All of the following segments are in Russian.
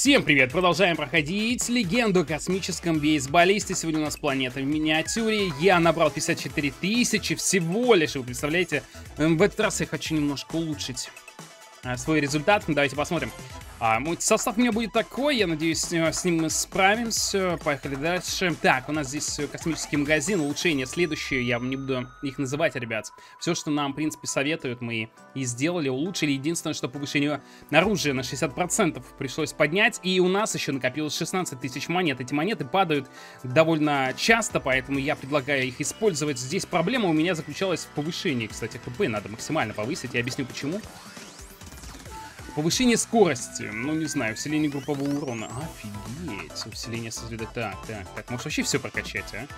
Всем привет! Продолжаем проходить легенду о космическом бейсболисте. Сегодня у нас планета в миниатюре. Я набрал 54 тысячи всего лишь. Вы представляете? В этот раз я хочу немножко улучшить свой результат. Давайте посмотрим. Мой состав у меня будет такой. Я надеюсь, с ним мы справимся. Поехали дальше. Так, у нас здесь космический магазин. Улучшения следующие. Я вам не буду их называть, ребят. Все, что нам, в принципе, советуют, мы и сделали, улучшили. Единственное, что повышение оружия на 60% пришлось поднять. И у нас еще накопилось 16 тысяч монет. Эти монеты падают довольно часто, поэтому я предлагаю их использовать. Здесь проблема у меня заключалась в повышении. Кстати, ХП надо максимально повысить. Я объясню, почему. Повышение скорости, ну не знаю, усиление группового урона. Офигеть, усиление сосредоточения. Так, может вообще все прокачать, а?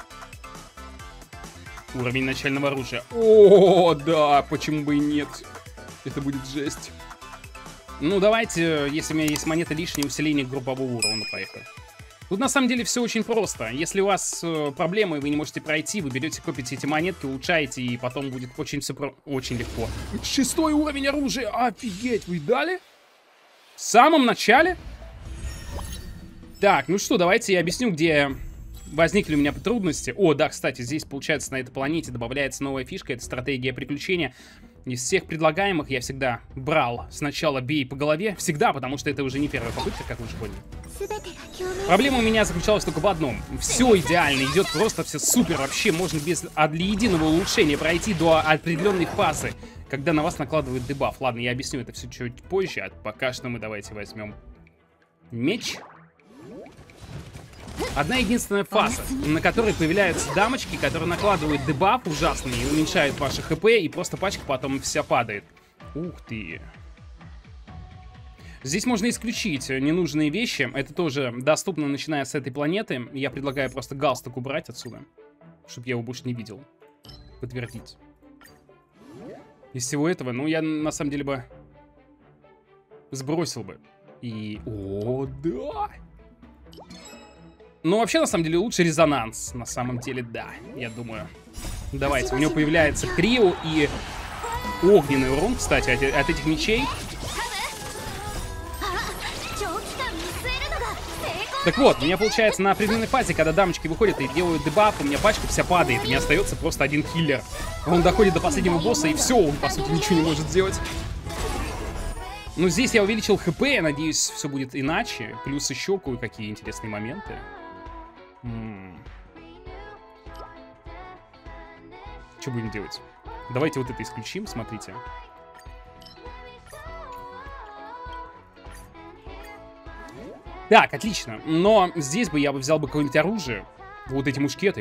Уровень начального оружия. О, да, почему бы и нет? Это будет жесть. Ну давайте, если у меня есть монеты лишние, усиление группового урона, поехали. Тут на самом деле все очень просто. Если у вас проблемы, вы не можете пройти, вы берете, копите эти монетки, улучшаете, и потом будет очень очень легко. 6-й уровень оружия! Офигеть, вы дали? В самом начале? Так, ну что, давайте я объясню, где возникли у меня трудности. О, да, кстати, здесь, получается, на этой планете добавляется новая фишка, это стратегия приключения. Из всех предлагаемых я всегда брал сначала бей по голове. Всегда, потому что это уже не первая попытка, как вы уже поняли. Проблема у меня заключалась только в одном. Все идеально, идет просто все супер. Вообще можно без единого улучшения пройти до определенной фазы, когда на вас накладывают дебаф. Ладно, я объясню это все чуть позже. А пока что мы давайте возьмем меч. Одна единственная фаза, на которой появляются дамочки, которые накладывают дебаф ужасный и уменьшают ваше хп, и просто пачка потом вся падает. Ух ты. Здесь можно исключить ненужные вещи. Это тоже доступно, начиная с этой планеты. Я предлагаю просто галстук убрать отсюда, чтобы я его больше не видел. Подтвердить. Из всего этого, ну, я на самом деле бы сбросил бы. И... О, да! Ну, вообще, на самом деле, лучше резонанс. На самом деле, да, я думаю. Давайте, у него появляется крио и огненный урон, кстати, от этих мечей. Так вот, у меня получается на определенной фазе, когда дамочки выходят и делают дебаф, у меня пачка вся падает, и мне остается просто один киллер. Он доходит до последнего босса, и все, он, по сути, ничего не может сделать. Ну, здесь я увеличил хп, я надеюсь, все будет иначе. Плюс еще кое-какие интересные моменты. Что будем делать? Давайте вот это исключим, смотрите. Так, отлично. Но здесь бы я взял бы какое-нибудь оружие. Вот эти мушкеты.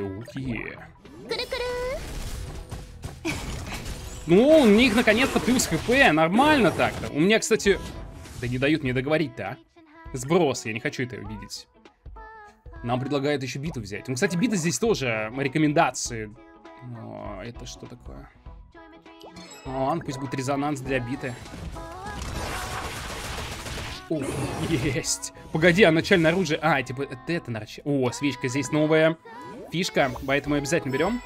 Ну, у них наконец-то плюс хп. Нормально так-то. У меня, кстати... Да не дают мне договорить-то, а? Сброс, я не хочу это видеть. Нам предлагают еще биту взять. Ну, кстати, бита здесь тоже рекомендации. О, это что такое? Ладно, пусть будет резонанс для биты. О, есть. Погоди, а начальное оружие... А, типа, это начальное... О, свечка, здесь новая фишка, поэтому обязательно берем.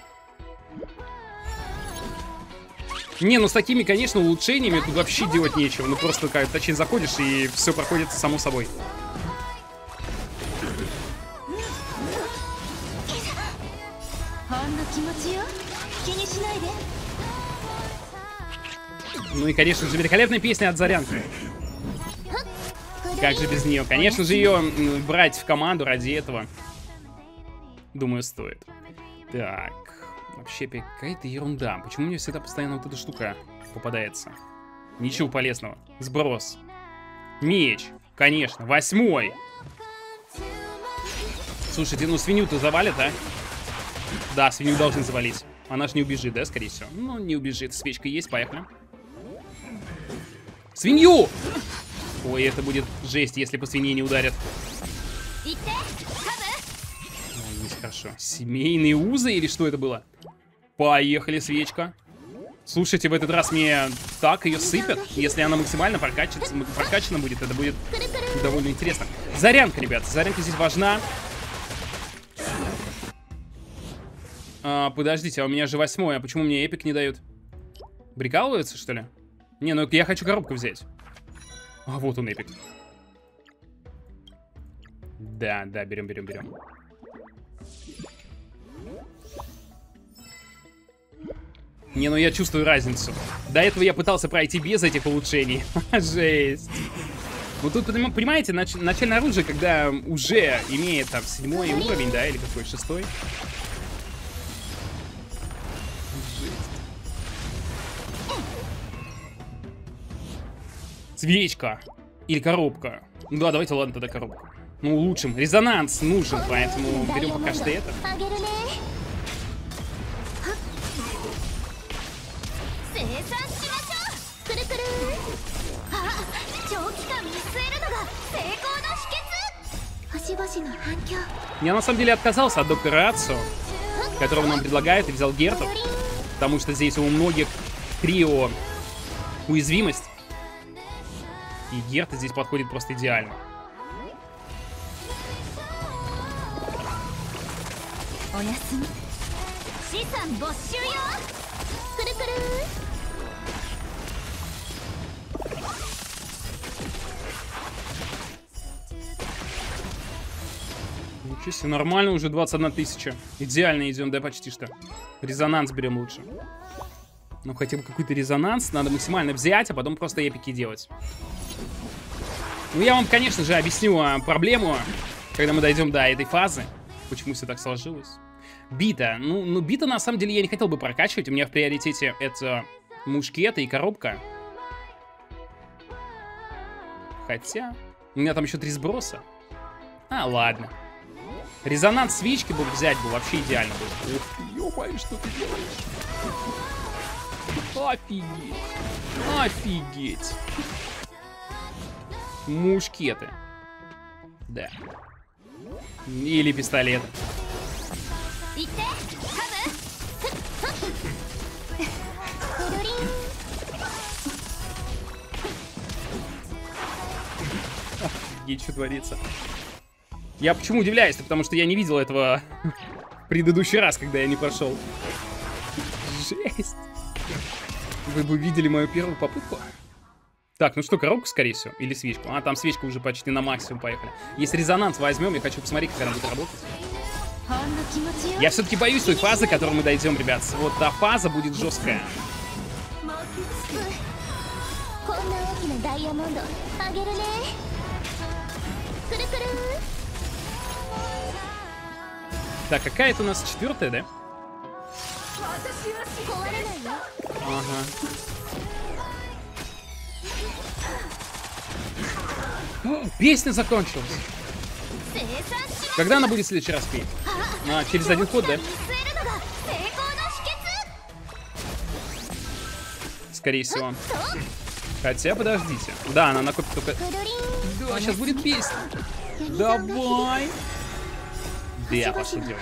Не, ну с такими, конечно, улучшениями тут вообще делать нечего. Ну просто, как, точнее, заходишь, и все проходит само собой. Ну и, конечно же, великолепная песня от Зарянки. Как же без нее? Конечно же, ее брать в команду ради этого, думаю, стоит. Так, вообще какая-то ерунда. Почему мне всегда постоянно вот эта штука попадается? Ничего полезного. Сброс. Меч. Конечно, 8-й. Слушайте, ну свинью-то завалят, а? Да, свинью должны завалить. Она ж не убежит, да, скорее всего? Ну, не убежит. Свечка есть, поехали. Свинью! Ой, это будет жесть, если по свинье не ударят. Ой, хорошо. Семейные узы или что это было? Поехали, свечка. Слушайте, в этот раз мне так ее сыпят. Если она максимально прокачана будет, это будет довольно интересно. Зарянка, ребят. Зарянка здесь важна. Подождите, а у меня же 8-й. А почему мне эпик не дают? Прикалываются, что ли? Не, ну я хочу коробку взять. А вот он, эпик. Да, да, берем. Не, ну я чувствую разницу. До этого я пытался пройти без этих улучшений. Жесть. Ну тут, понимаете, начальное оружие, когда уже имеет там 7-й уровень, да, или какой, 6-й. Свечка. Или коробка. Ну да, давайте, ладно, тогда коробку. Ну, улучшим. Резонанс нужен, поэтому берем пока что это. Я на самом деле отказался от доктора Ацу, которого нам предлагают, и взял Герту, потому что здесь у многих Крио уязвимость. И Герта здесь подходит просто идеально. Ничего себе, нормально уже 21 тысяча. Идеально идем, да, почти что. Резонанс берем лучше. Ну, хотя бы какой-то резонанс надо максимально взять, а потом просто эпики делать. Ну, я вам, конечно же, объясню проблему, когда мы дойдем до этой фазы. Почему все так сложилось. Бита. Ну, бита, на самом деле, я не хотел бы прокачивать. У меня в приоритете это мушкеты и коробка. Хотя... У меня там еще 3 сброса. А, ладно. Резонанс свечки бы взять бы вообще идеально было. Ух ты, ё-моё, что ты делаешь? Офигеть. Офигеть. Мушкеты. Да. Или пистолеты. Офигеть, что творится. Я почему удивляюсь-то? Потому что я не видел этого в предыдущий раз, когда я не прошел. Жесть. Вы бы видели мою первую попытку. Так, ну что, коробку, скорее всего? Или свечку? А, там свечка уже почти на максимум, поехали. Если резонанс возьмем, я хочу посмотреть, как она будет работать. Я все-таки боюсь той фазы, к которой мы дойдем, ребят. Вот та фаза будет жесткая. Так, какая это у нас 4-я, да? Ага. О, песня закончилась. Когда она будет в следующий раз петь? А, через 1 ход, да? Скорее всего. Хотя, подождите. Да, она накопит только... Да, сейчас будет песня. Давай. Да, я пошел делать.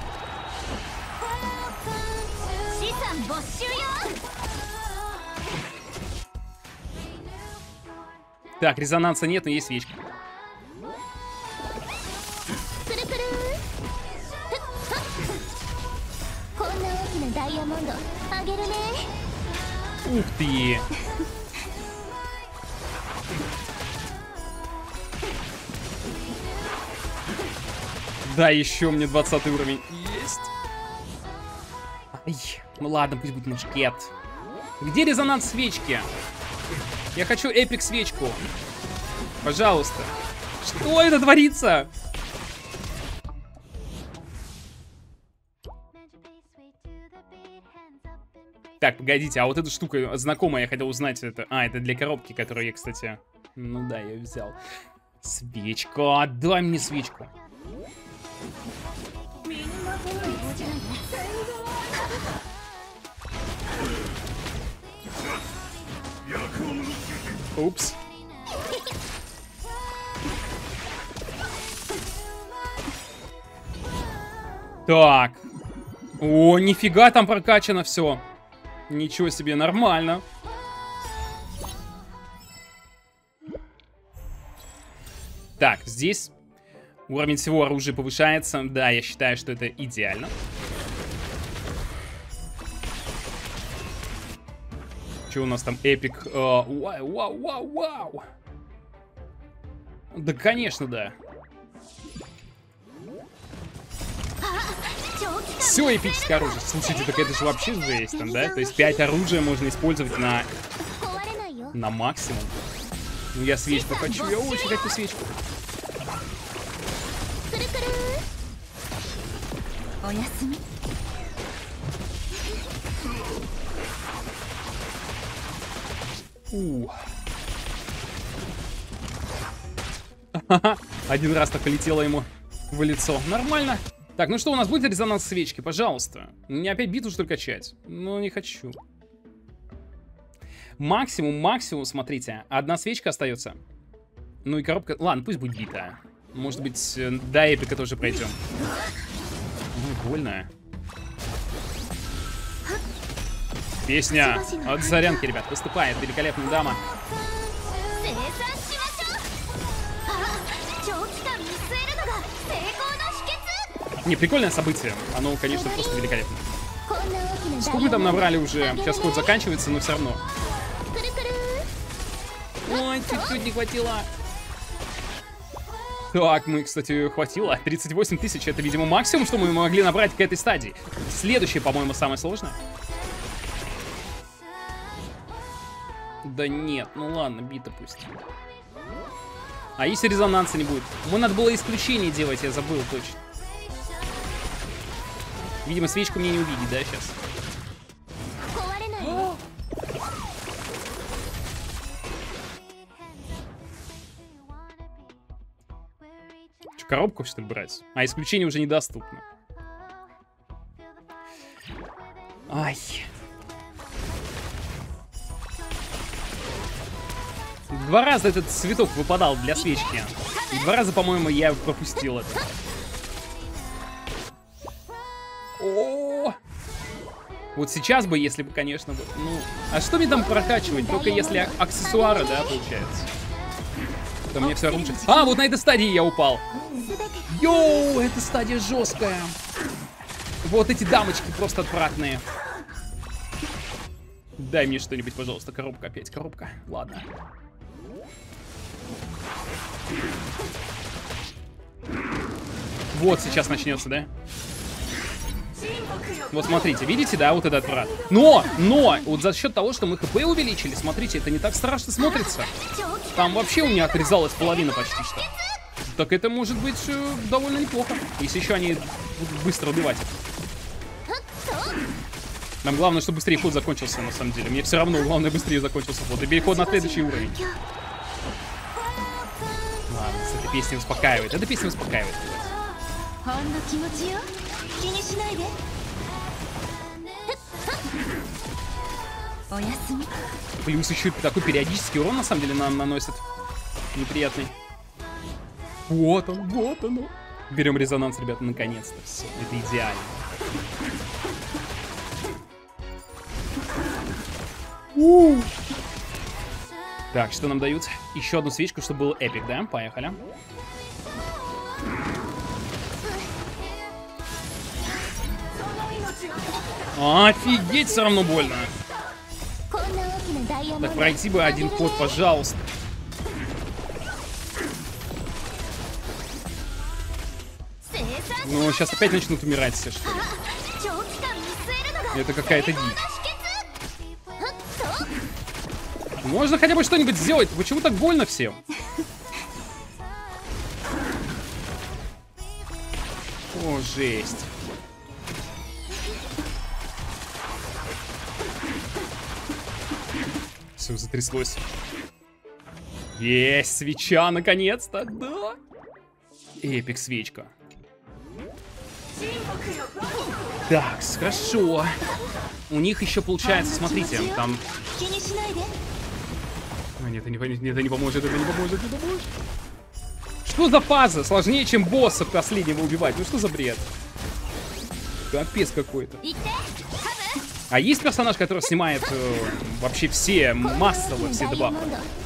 Так, резонанса нет, но есть свечка. Ух ты! Да, еще мне 20 уровень. Есть. Ай, ну ладно, пусть будет мушкет. Где резонанс свечки? Я хочу эпик свечку. Пожалуйста. Что это творится? Так, погодите, а вот эта штука знакомая, я хотел узнать это. А, это для коробки, которую я, кстати... Ну да, я взял. Свечка, дай мне свечку. Упс. Так. О, нифига там прокачано все. Ничего себе, нормально. Так, здесь уровень всего оружия повышается. Да, я считаю, что это идеально. Что у нас там? Эпик. Вау. Да, конечно, да. Все эпическое оружие. Слушайте, так это же вообще жесть там, да? То есть 5 оружия можно использовать на максимум. Ну, я свечку хочу, я очень хочу свечку. Один раз так полетело ему в лицо. Нормально. Так, ну что, у нас будет резонанс свечки? Пожалуйста. Мне опять биту, что ли, качать? Ну, не хочу. Максимум, смотрите. Одна свечка остается. Ну и коробка... Ладно, пусть будет бита. Может быть, до эпика тоже пройдем. Ой, больно. Песня от Зарянки, ребят, выступает великолепная дама. Не, прикольное событие. Оно, конечно, просто великолепно. Сколько мы там набрали уже? Сейчас ход заканчивается, но все равно. Ой, чуть-чуть не хватило. Так, мы, кстати, хватило. 38 тысяч. Это, видимо, максимум, что мы могли набрать к этой стадии. Следующее, по-моему, самое сложное. Да нет, ну ладно, бита пусть. А если резонанса не будет? Ему надо было исключение делать, я забыл точно. Видимо, свечку мне не увидеть, да, сейчас? Что, коробку, что ли, брать? А исключение уже недоступно. Ай. Два раза этот цветок выпадал для свечки. И 2 раза, по-моему, я пропустил это. О! Вот сейчас бы, если бы, конечно, ну... А что мне там прокачивать? Только если аксессуары, да, получается. То мне все оружие... А, вот на этой стадии я упал. Йоу, эта стадия жесткая. Вот эти дамочки просто отвратные. Дай мне что-нибудь, пожалуйста. Коробка опять, коробка. Ладно. Вот сейчас начнется, да? Вот смотрите, видите, да, вот этот отврат. Но, вот за счет того, что мы хп увеличили, смотрите, это не так страшно смотрится. Там вообще у меня отрезалась половина почти что. Так это может быть довольно неплохо, если еще они будут быстро убивать их. Нам главное, чтобы быстрее ход закончился, на самом деле. Мне все равно, главное, быстрее закончился ход. И переход на следующий уровень. Ладно, эта песня успокаивает. Эта песня успокаивает. Плюс еще такой периодический урон, на самом деле, нам наносит. Неприятный. Вот он, вот оно. Берем резонанс, ребята, наконец-то. Все, это идеально. Так, что нам дают? Еще одну свечку, чтобы был эпик, да? Поехали. Офигеть, все равно больно. Так, пройти бы один ход, пожалуйста. Ну, сейчас опять начнут умирать все, что ли. Это какая-то дичь. Можно хотя бы что-нибудь сделать? Почему так больно всем? О, жесть. Все, затряслось. Есть свеча, наконец-то, да. Эпик свечка. Так, хорошо. У них еще получается, смотрите, там... А, нет, это не поможет, это не поможет, не поможет. Что за фаза? Сложнее, чем босса последнего убивать. Ну что за бред? Капец какой-то. А есть персонаж, который снимает вообще все массово, все дебафы?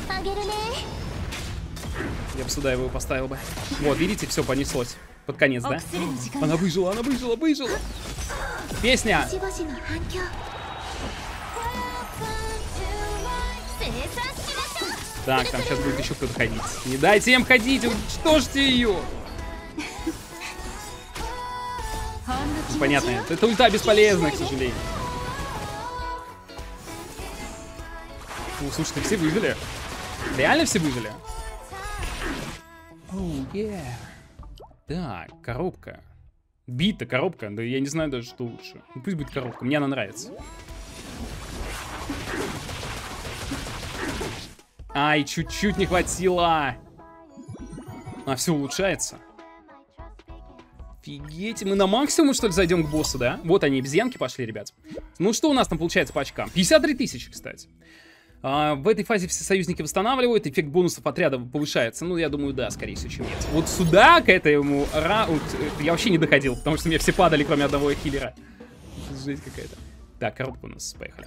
Я бы сюда его поставил бы. Вот, видите, все понеслось. Под конец, да? Она выжила, она выжила, выжила. Песня. Так, там сейчас будет еще кто-то ходить. Не дайте им ходить, уничтожьте ее. Понятно, это ульта бесполезна, к сожалению. Ну, слушайте, все выжили. Реально все выжили? Oh, yeah. Так, коробка. Бита, коробка. Да я не знаю даже, что лучше. Ну, пусть будет коробка, мне она нравится. Ай, чуть-чуть не хватило. А, все улучшается. Офигеть, мы на максимум, что ли, зайдем к боссу, да? Вот они, обезьянки пошли, ребят. Ну, что у нас там получается по очкам? 53 тысячи, кстати. В этой фазе все союзники восстанавливают, эффект бонусов отряда повышается. Ну, я думаю, да, скорее всего, чем нет. Вот сюда, к этому я вообще не доходил, потому что мне все падали, кроме одного хиллера. Жесть какая-то. Так, коробка у нас, поехали.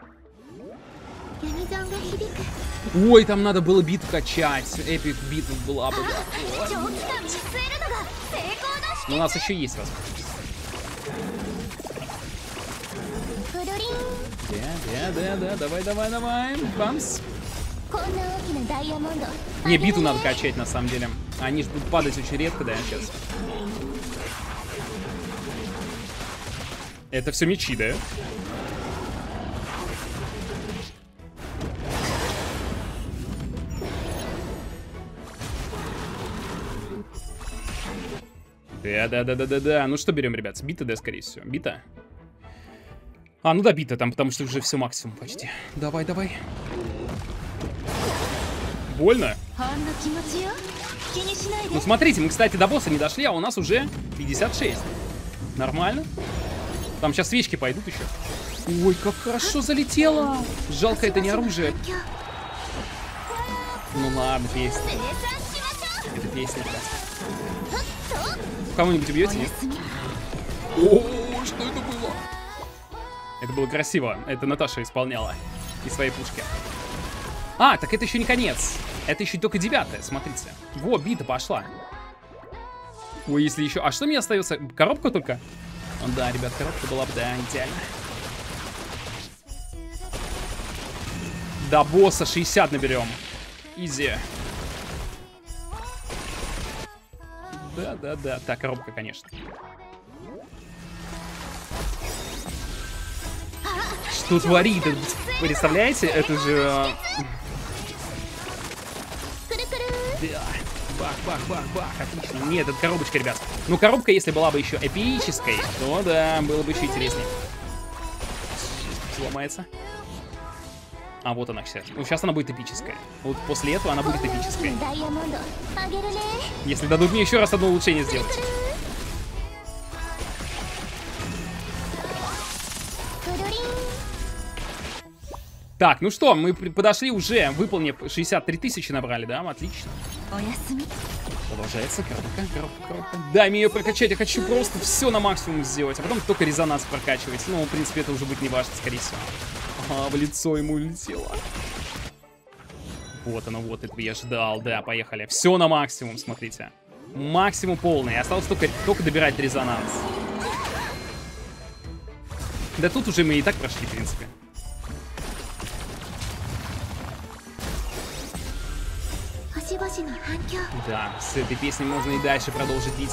Ой, там надо было биту качать. Эпик битва была бы, да. Но у нас еще есть возможность. Да, давай. Бамс. Не, биту надо качать, на самом деле. Они же будут падать очень редко, да, сейчас. Это все мечи, да? Да. Ну что берем, ребят? Бита, да, скорее всего. Бита. А, ну да, бита там, потому что уже все максимум почти. Давай. Больно? Ну смотрите, мы, кстати, до босса не дошли, а у нас уже 56. Нормально. Там сейчас свечки пойдут еще. Ой, как хорошо залетело. Жалко, это не оружие. Ну ладно, песня. Это песня, ребят. Кого-нибудь убьете, нет? О, что это было? Это было красиво. Это Наташа исполняла из своей пушки. А, так это еще не конец. Это еще только 9-е, смотрите. Во, бита пошла. Ой, если еще... А что мне остается? Коробка только? Ну, да, ребят, коробка была бы, да, идеально. До босса 60 наберем. Изи. Да. Так, коробка, конечно. Что творит? Представляете? Это же... Да. Бах. Отлично. Нет, это коробочка, ребят. Ну, коробка, если была бы еще эпической, то да, было бы еще интереснее. Сломается. А, вот она, кстати. Ну, сейчас она будет эпическая. Вот после этого она будет эпической. Если дадут мне еще раз одно улучшение сделать. Так, ну что, мы подошли уже, выполнив 63 тысячи набрали, да? Отлично. Продолжается коробка. Дай мне ее прокачать, я хочу просто все на максимум сделать, а потом только резонанс прокачивать. Ну, в принципе, это уже будет не важно, скорее всего. Ага, в лицо ему улетело. Вот оно, вот этого я ждал, да, поехали. Все на максимум, смотрите. Максимум полный, осталось только добирать резонанс. Да тут уже мы и так прошли, в принципе. Да, с этой песней можно и дальше продолжить бить.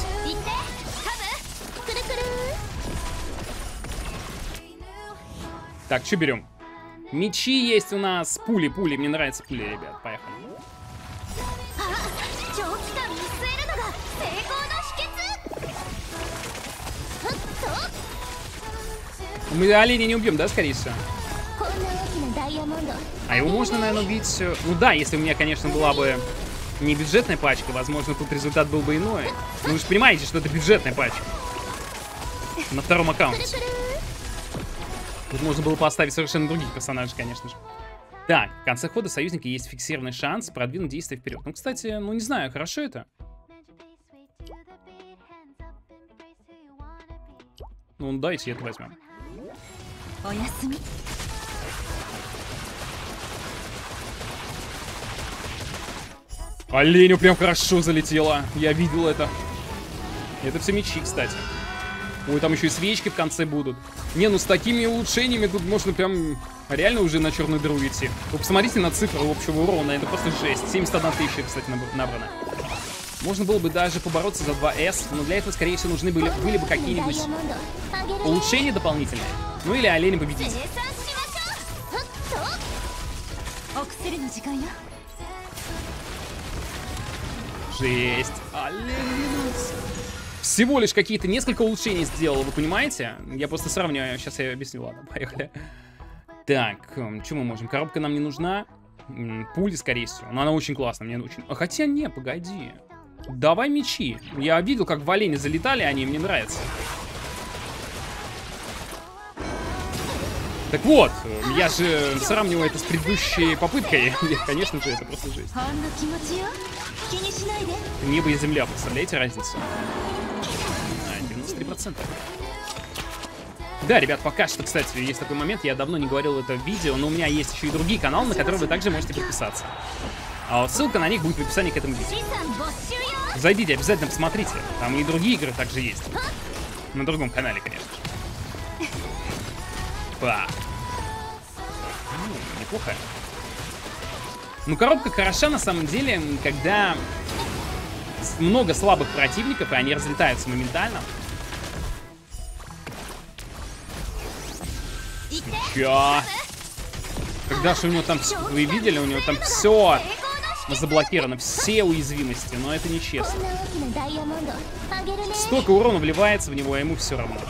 Так, что берем? Мечи есть у нас, пули. Мне нравятся пули, ребят, поехали. Мы оленя не убьем, да, скорее всего? А его можно, наверное, убить... Ну да, если у меня, конечно, была бы не бюджетная пачка, возможно, тут результат был бы иной. Но вы же понимаете, что это бюджетная пачка. На втором аккаунте. Тут можно было поставить совершенно других персонажей, конечно же. Так, в конце хода союзника есть фиксированный шанс продвинуть действие вперед. Ну, кстати, ну не знаю, хорошо это? Ну, давайте это возьмем. Оленю прям хорошо залетело. Я видел это. Это все мечи, кстати. Ой, там еще и свечки в конце будут. Не, ну с такими улучшениями тут можно прям реально уже на черную дыру идти. Вы посмотрите на цифры общего урона, это просто жесть. 71 тысяча, кстати, набрано. Можно было бы даже побороться за 2С, но для этого, скорее всего, нужны были бы какие-нибудь улучшения дополнительные. Ну или олени победить. Жесть. Олень. Всего лишь какие-то несколько улучшений сделал, вы понимаете? Я просто сравниваю. Сейчас я объясню. Ладно, поехали. Так, что мы можем? Коробка нам не нужна. Пули, скорее всего. Но она очень классная, мне очень... А хотя не, погоди. Давай мечи. Я видел, как в олене залетали они, мне нравится. Так вот, я же сравниваю это с предыдущей попыткой. Конечно же, это просто жесть. Небо и земля, представляете разницу? 93%. Да, ребят, пока что, кстати, есть такой момент, я давно не говорил это в видео, но у меня есть еще и другие каналы, на которые вы также можете подписаться. А вот ссылка на них будет в описании к этому видео. Зайдите, обязательно посмотрите, там и другие игры также есть. На другом канале, конечно же. Па. Неплохо. Ну, коробка хороша, на самом деле, когда много слабых противников, и они разлетаются моментально. Чё? Когда же у него там, вы видели, у него там все заблокировано, все уязвимости, но это нечестно. Столько урона вливается в него, а ему все равно.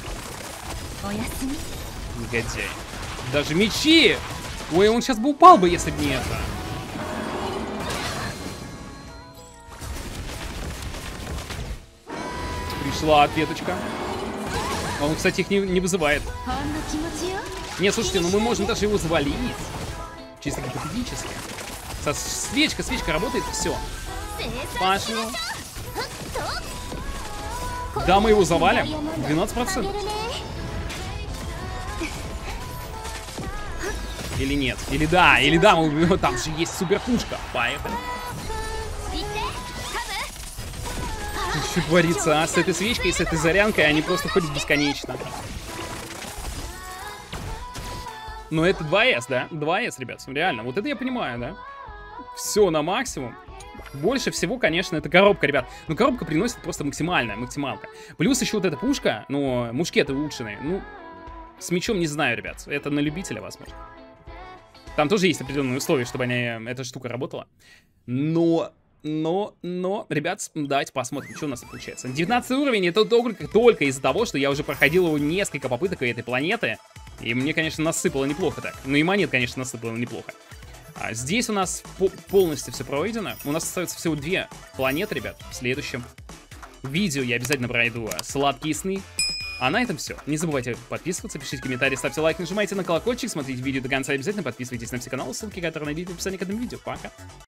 Негодяй. Даже мечи! Ой, он сейчас бы упал бы, если бы не это. Пришла ответочка. Он, кстати, их не вызывает. Нет, слушайте, ну мы можем даже его завалить. Чисто гипотетически. Свечка работает, все. Пошло. Да, мы его завалим. 12%. Или нет? Или да, мы убьем. Там же есть суперпушка. Поехали. Что творится, а? С этой свечкой и с этой зарянкой они просто ходят бесконечно. Но это 2С, да? 2С, ребят, реально. Вот это я понимаю, да? Все на максимум. Больше всего, конечно, это коробка, ребят. Но коробка приносит просто максималка. Плюс еще вот эта пушка, ну, мушкеты улучшенные. Ну, с мечом не знаю, ребят. Это на любителя, возможно. Там тоже есть определенные условия, чтобы эта штука работала. Но, ребят, давайте посмотрим, что у нас получается. 19 уровень, это только из-за того, что я уже проходил его несколько попыток этой планеты. И мне, конечно, насыпало неплохо так. Ну и монет, конечно, насыпало неплохо. А здесь у нас полностью все пройдено. У нас остается всего 2 планеты, ребят. В следующем видео я обязательно пройду сладкие сны. А на этом все. Не забывайте подписываться, пишите комментарии, ставьте лайк, нажимайте на колокольчик, смотрите видео до конца, обязательно подписывайтесь на все каналы, ссылки, которые найдете в описании к этому видео. Пока!